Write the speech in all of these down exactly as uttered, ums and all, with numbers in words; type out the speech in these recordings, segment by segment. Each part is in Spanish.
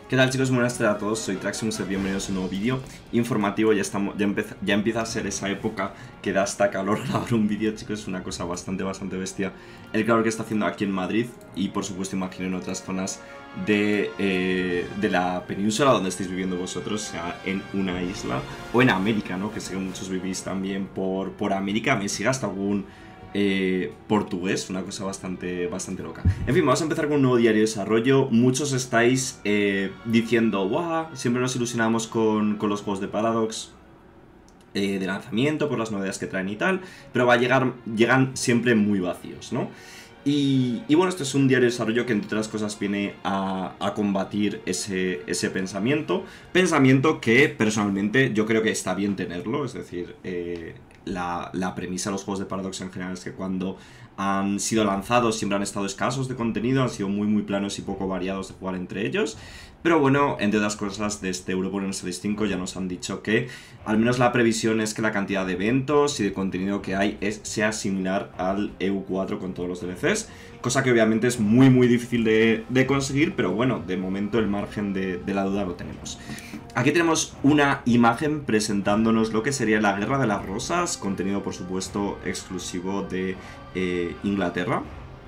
¿Qué tal, chicos? Buenas tardes a todos, soy Traximus, bienvenidos a un nuevo vídeo informativo. Ya, estamos, ya, empieza, ya empieza a ser esa época que da hasta calor grabar un vídeo, chicos. Es una cosa bastante, bastante bestia el calor que está haciendo aquí en Madrid y, por supuesto, imagino en otras zonas de, eh, de la península donde estéis viviendo vosotros, sea en una isla o en América, ¿no? Que sé que muchos vivís también por, por América. Me sigue hasta algún Eh, portugués, una cosa bastante, bastante loca. En fin, vamos a empezar con un nuevo diario de desarrollo. Muchos estáis eh, diciendo, ¡guau! Siempre nos ilusionamos con, con los juegos de Paradox eh, de lanzamiento, por las novedades que traen y tal, pero va a llegar, llegan siempre muy vacíos, ¿no? Y, y bueno, este es un diario de desarrollo que, entre otras cosas, viene a, a combatir ese, ese pensamiento. Pensamiento que, personalmente, yo creo que está bien tenerlo. Es decir, eh, la, la premisa de los juegos de Paradox en general es que cuando han sido lanzados siempre han estado escasos de contenido, han sido muy muy planos y poco variados de jugar entre ellos. Pero bueno, entre otras cosas, desde Euroborn Series cinco ya nos han dicho que al menos la previsión es que la cantidad de eventos y de contenido que hay es, sea similar al E U cuatro con todos los D L Cs, cosa que obviamente es muy muy difícil de, de conseguir, pero bueno, de momento el margen de, de la duda lo tenemos. Aquí tenemos una imagen presentándonos lo que sería la Guerra de las Rosas, contenido por supuesto exclusivo de eh, Inglaterra.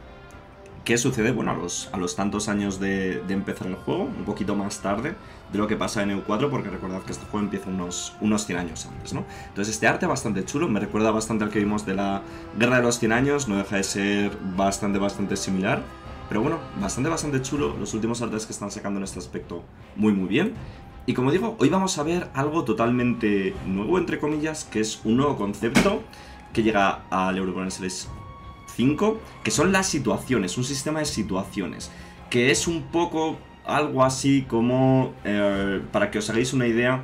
¿Qué sucede? Bueno, a los, a los tantos años de, de empezar el juego, un poquito más tarde de lo que pasa en E U cuatro, porque recordad que este juego empieza unos, unos cien años antes, ¿no? Entonces este arte bastante chulo, me recuerda bastante al que vimos de la Guerra de los cien años, no deja de ser bastante, bastante similar, pero bueno, bastante, bastante chulo, los últimos artes que están sacando en este aspecto muy, muy bien. Y como digo, hoy vamos a ver algo totalmente nuevo, entre comillas, que es un nuevo concepto que llega al Euroborn Series cinco, que son las situaciones, un sistema de situaciones, que es un poco algo así como, eh, para que os hagáis una idea,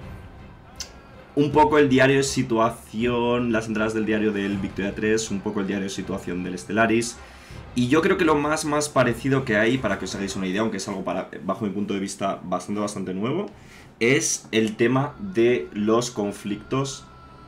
un poco el diario de situación, las entradas del diario del Victoria tres, un poco el diario de situación del Stellaris. Y yo creo que lo más más parecido que hay, para que os hagáis una idea, aunque es algo para, bajo mi punto de vista bastante bastante nuevo, es el tema de los conflictos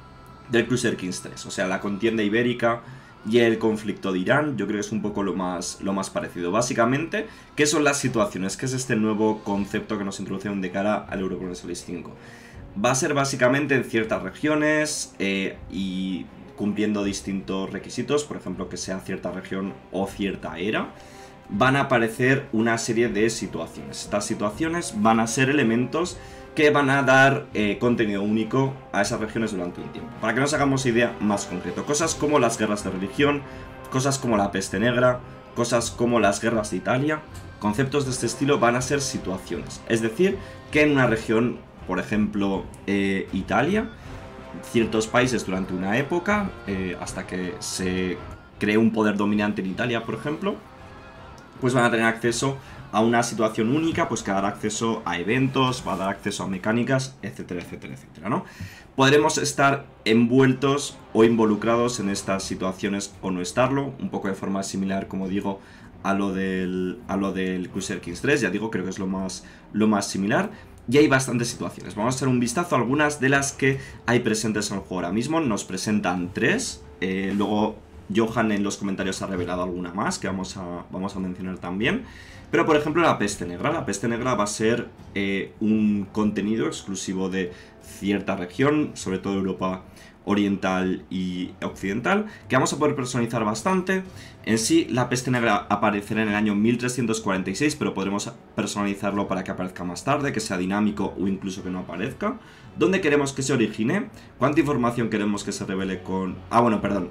del Crusader Kings tres, o sea, la contienda ibérica y el conflicto de Irán. Yo creo que es un poco lo más, lo más parecido. Básicamente, ¿qué son las situaciones? ¿Qué es este nuevo concepto que nos introducen de cara al Euroborn Series cinco? Va a ser básicamente en ciertas regiones eh, y cumpliendo distintos requisitos, por ejemplo, que sea cierta región o cierta era, van a aparecer una serie de situaciones. Estas situaciones van a ser elementos que van a dar eh, contenido único a esas regiones durante un tiempo. Para que nos hagamos idea más concreto, cosas como las guerras de religión, cosas como la peste negra, cosas como las guerras de Italia, conceptos de este estilo van a ser situaciones. Es decir, que en una región, por ejemplo, eh, Italia, ciertos países durante una época, eh, hasta que se cree un poder dominante en Italia, por ejemplo, pues van a tener acceso a una situación única, pues que dará acceso a eventos, va a dar acceso a mecánicas, etcétera, etcétera, etcétera, ¿no? Podremos estar envueltos o involucrados en estas situaciones o no estarlo, un poco de forma similar, como digo, a lo del, a lo del Crusader Kings tres, ya digo, creo que es lo más, lo más similar. Y hay bastantes situaciones. Vamos a echar un vistazo a algunas de las que hay presentes en el juego ahora mismo. Nos presentan tres, eh, luego Johan en los comentarios ha revelado alguna más que vamos a, vamos a mencionar también. Pero por ejemplo la peste negra. La peste negra va a ser eh, un contenido exclusivo de cierta región, sobre todo Europa oriental y occidental, que vamos a poder personalizar bastante. En sí, la peste negra aparecerá en el año mil trescientos cuarenta y seis, pero podremos personalizarlo para que aparezca más tarde, que sea dinámico o incluso que no aparezca. ¿Dónde queremos que se origine? ¿Cuánta información queremos que se revele con...? Ah, bueno, perdón.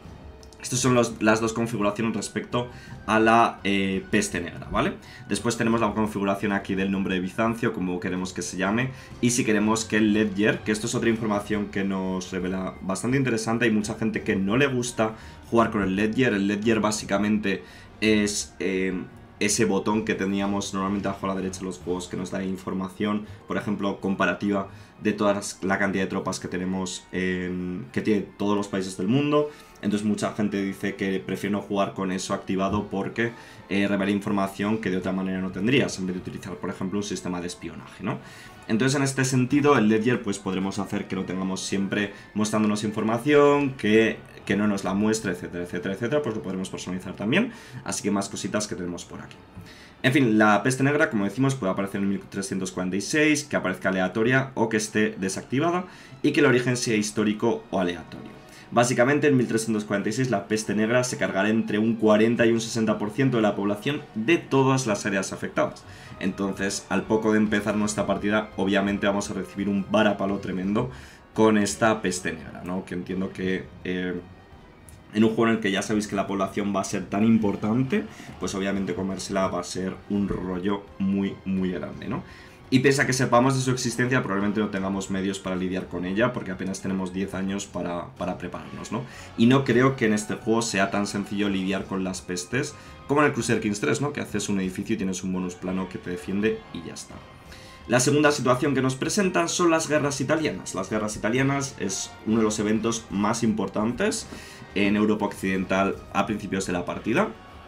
Estas son los, las dos configuraciones respecto a la eh, peste negra, ¿vale? Después tenemos la configuración aquí del nombre de Bizancio, como queremos que se llame, y si queremos que el Ledger, que esto es otra información que nos revela bastante interesante. Hay mucha gente que no le gusta jugar con el Ledger. El Ledger básicamente es eh, ese botón que teníamos normalmente abajo a la derecha de los juegos que nos da información, por ejemplo, comparativa de toda la cantidad de tropas que tenemos, en, que tiene todos los países del mundo. Entonces mucha gente dice que prefiere no jugar con eso activado porque eh, revela información que de otra manera no tendrías, en vez de utilizar, por ejemplo, un sistema de espionaje, ¿no? Entonces en este sentido el Ledger pues podremos hacer que lo tengamos siempre mostrándonos información, que, que no nos la muestre, etcétera, etcétera, etcétera, pues lo podremos personalizar también. Así que más cositas que tenemos por aquí. En fin, la peste negra, como decimos, puede aparecer en mil trescientos cuarenta y seis, que aparezca aleatoria o que esté desactivada, y que el origen sea histórico o aleatorio. Básicamente, en mil trescientos cuarenta y seis la peste negra se cargará entre un cuarenta y un sesenta por ciento de la población de todas las áreas afectadas. Entonces, al poco de empezar nuestra partida, obviamente vamos a recibir un varapalo tremendo con esta peste negra, ¿no? Que entiendo que... Eh, en un juego en el que ya sabéis que la población va a ser tan importante, pues obviamente comérsela va a ser un rollo muy, muy grande, ¿no? Y pese a que sepamos de su existencia, probablemente no tengamos medios para lidiar con ella, porque apenas tenemos diez años para, para prepararnos, ¿no? Y no creo que en este juego sea tan sencillo lidiar con las pestes como en el Crusader Kings tres, ¿no? Que haces un edificio y tienes un bonus plano que te defiende y ya está. La segunda situación que nos presentan son las guerras italianas. Las guerras italianas es uno de los eventos más importantes en Europa Occidental a principios de la partida,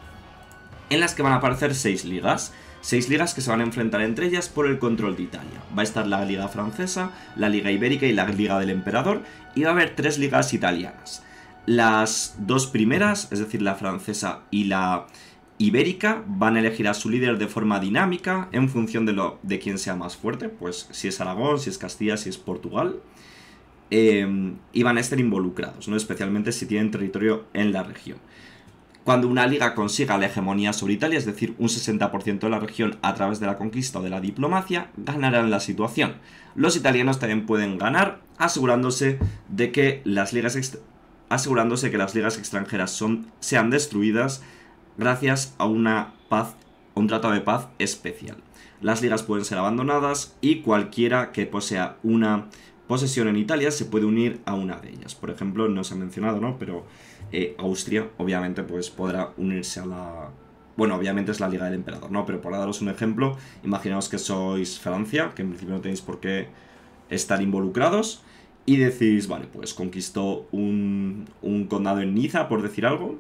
en las que van a aparecer seis ligas. Seis ligas que se van a enfrentar entre ellas por el control de Italia. Va a estar la Liga Francesa, la Liga Ibérica y la Liga del Emperador, y va a haber tres ligas italianas. Las dos primeras, es decir, la francesa y la ibérica, van a elegir a su líder de forma dinámica en función de, lo, de quién sea más fuerte, pues si es Aragón, si es Castilla, si es Portugal. Eh, y van a estar involucrados, ¿no? Especialmente si tienen territorio en la región. Cuando una liga consiga la hegemonía sobre Italia, es decir, un sesenta por ciento de la región a través de la conquista o de la diplomacia, ganarán la situación. Los italianos también pueden ganar asegurándose de que las ligas, asegurándose que las ligas extranjeras son, sean destruidas gracias a una paz, a un tratado de paz especial. Las ligas pueden ser abandonadas y cualquiera que posea una posesión en Italia se puede unir a una de ellas. Por ejemplo, no se ha mencionado, ¿no? Pero eh, Austria, obviamente, pues podrá unirse a la... Bueno, obviamente es la Liga del Emperador, ¿no? Pero por daros un ejemplo, imaginaos que sois Francia, que en principio no tenéis por qué estar involucrados, y decís, vale, pues conquistó un, un condado en Niza, por decir algo,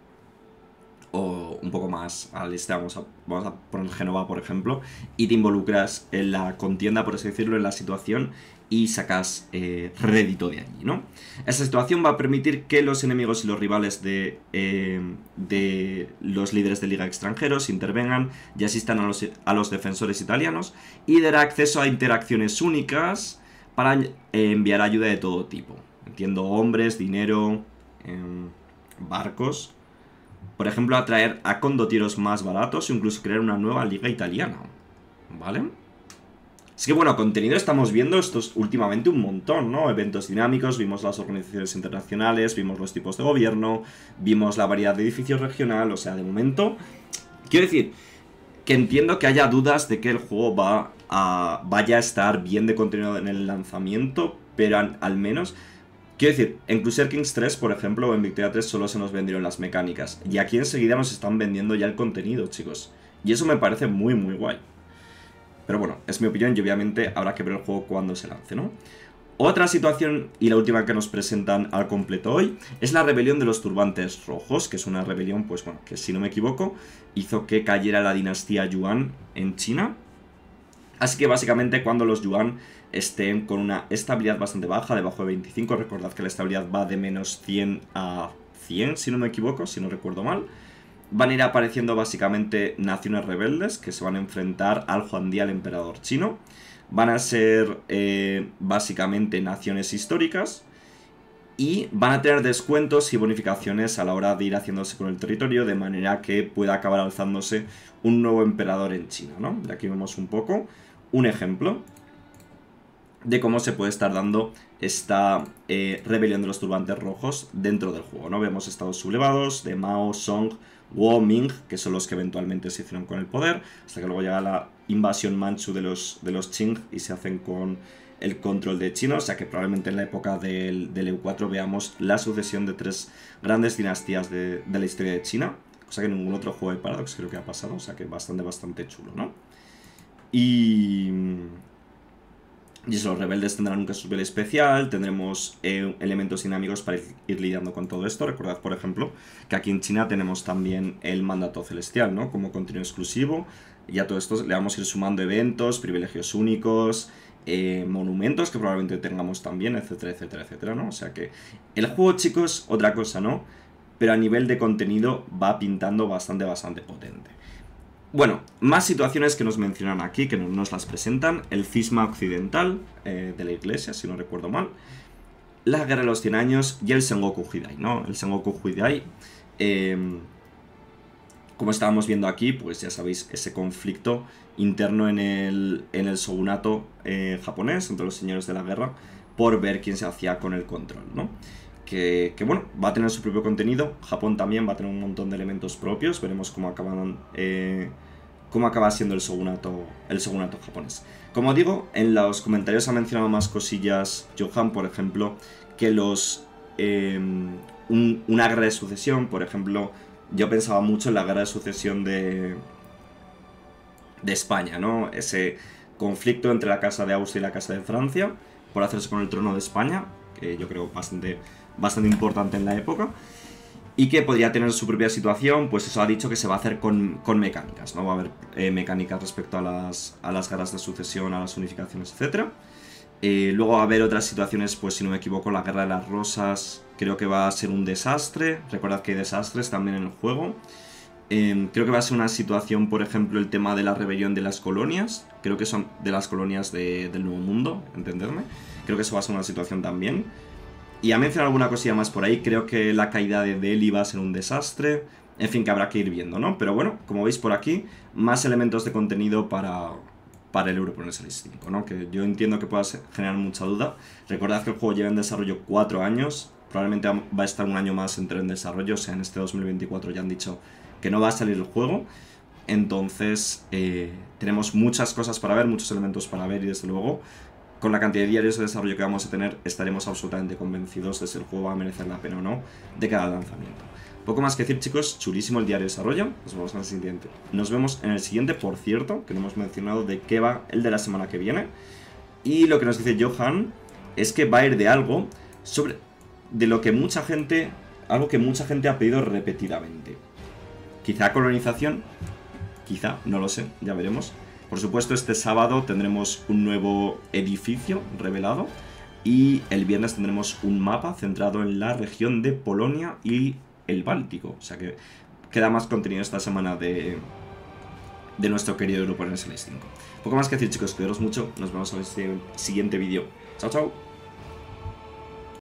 o un poco más al este, vamos a, vamos a poner Génova, por ejemplo, y te involucras en la contienda, por así decirlo, en la situación, y sacas eh, rédito de allí, ¿no? Esta situación va a permitir que los enemigos y los rivales de, eh, de los líderes de liga extranjeros intervengan y asistan a los, a los defensores italianos, y dará acceso a interacciones únicas para eh, enviar ayuda de todo tipo. Entiendo, hombres, dinero, eh, barcos. Por ejemplo, atraer a condotieros más baratos o incluso crear una nueva liga italiana, ¿vale? Así que bueno, contenido estamos viendo estos últimamente un montón, ¿no? Eventos dinámicos, vimos las organizaciones internacionales, vimos los tipos de gobierno, vimos la variedad de edificios regional, o sea, de momento... Quiero decir, que entiendo que haya dudas de que el juego va a, vaya a estar bien de contenido en el lanzamiento, pero al, al menos... Quiero decir, en Crusader Kings tres, por ejemplo, o en Victoria tres solo se nos vendieron las mecánicas, y aquí enseguida nos están vendiendo ya el contenido, chicos. Y eso me parece muy, muy guay. Pero bueno, es mi opinión y obviamente habrá que ver el juego cuando se lance, ¿no? Otra situación, y la última que nos presentan al completo hoy, es la rebelión de los turbantes rojos, que es una rebelión, pues bueno, que si no me equivoco, hizo que cayera la dinastía Yuan en China. Así que básicamente cuando los Yuan estén con una estabilidad bastante baja, debajo de veinticinco, recordad que la estabilidad va de menos cien a cien, si no me equivoco, si no recuerdo mal, van a ir apareciendo básicamente naciones rebeldes que se van a enfrentar al Huangdi, al emperador chino. Van a ser eh, básicamente naciones históricas y van a tener descuentos y bonificaciones a la hora de ir haciéndose con el territorio, de manera que pueda acabar alzándose un nuevo emperador en China, ¿no? De aquí vemos un poco un ejemplo de cómo se puede estar dando esta eh, rebelión de los turbantes rojos dentro del juego, ¿no? Vemos estados sublevados de Mao, Song, Wu, Ming, que son los que eventualmente se hicieron con el poder, hasta que luego llega la invasión manchu de los, de los Qing y se hacen con el control de China, o sea que probablemente en la época del, del E U cuatro veamos la sucesión de tres grandes dinastías de, de la historia de China, cosa que en ningún otro juego de Paradox creo que ha pasado, o sea que bastante, bastante chulo, ¿no? Y... Y eso, los rebeldes tendrán un caso especial, tendremos eh, elementos dinámicos para ir, ir lidiando con todo esto. Recordad, por ejemplo, que aquí en China tenemos también el mandato celestial, ¿no? Como contenido exclusivo. Y a todo esto le vamos a ir sumando eventos, privilegios únicos, eh, monumentos que probablemente tengamos también, etcétera, etcétera, etcétera, ¿no? O sea que el juego, chicos, otra cosa, ¿no? Pero a nivel de contenido va pintando bastante, bastante potente. Bueno, más situaciones que nos mencionan aquí, que nos las presentan. El cisma occidental eh, de la iglesia, si no recuerdo mal. La guerra de los cien años y el Sengoku Jidai, ¿no? El Sengoku Jidai, eh, como estábamos viendo aquí, pues ya sabéis, ese conflicto interno en el, en el shogunato eh, japonés, entre los señores de la guerra, por ver quién se hacía con el control, ¿no? Que, que bueno, va a tener su propio contenido. Japón también va a tener un montón de elementos propios. Veremos cómo acaban... Eh, cómo acaba siendo el shogunato, el shogunato japonés. Como digo, en los comentarios ha mencionado más cosillas Johan, por ejemplo, que los eh, un, una guerra de sucesión, por ejemplo, yo pensaba mucho en la guerra de sucesión de, de España, ¿no? Ese conflicto entre la Casa de Austria y la Casa de Francia por hacerse con el trono de España, que yo creo bastante, bastante importante en la época. Y que podría tener su propia situación, pues eso ha dicho que se va a hacer con, con mecánicas, ¿no? Va a haber eh, mecánicas respecto a las, a las guerras de sucesión, a las unificaciones, etcétera. Eh, luego va a haber otras situaciones, pues si no me equivoco, la Guerra de las Rosas creo que va a ser un desastre. Recordad que hay desastres también en el juego. Eh, creo que va a ser una situación, por ejemplo, el tema de la rebelión de las colonias. Creo que son de las colonias de, del Nuevo Mundo, entenderme. Creo que eso va a ser una situación también. Y ha mencionado alguna cosilla más por ahí. Creo que la caída de Delhi va a ser un desastre. En fin, que habrá que ir viendo, ¿no? Pero bueno, como veis por aquí, más elementos de contenido para, para el Europa Universalis cinco, ¿no? Que yo entiendo que pueda generar mucha duda. Recordad que el juego lleva en desarrollo cuatro años. Probablemente va a estar un año más entero en desarrollo. O sea, en este dos mil veinticuatro ya han dicho que no va a salir el juego. Entonces, eh, tenemos muchas cosas para ver, muchos elementos para ver y desde luego... Con la cantidad de diarios de desarrollo que vamos a tener, estaremos absolutamente convencidos de si el juego va a merecer la pena o no de cada lanzamiento. Poco más que decir, chicos, chulísimo el diario de desarrollo. Nos vemos en el siguiente. Nos vemos en el siguiente, por cierto, que no hemos mencionado de qué va el de la semana que viene. Y lo que nos dice Johan es que va a ir de algo sobre... de lo que mucha gente... algo que mucha gente ha pedido repetidamente. Quizá colonización, quizá, no lo sé, ya veremos. Por supuesto, este sábado tendremos un nuevo edificio revelado y el viernes tendremos un mapa centrado en la región de Polonia y el Báltico. O sea que queda más contenido esta semana de, de nuestro querido grupo en el S L cinco. Poco más que decir, chicos, cuidaros mucho. Nos vemos en el siguiente vídeo. Chao, chao.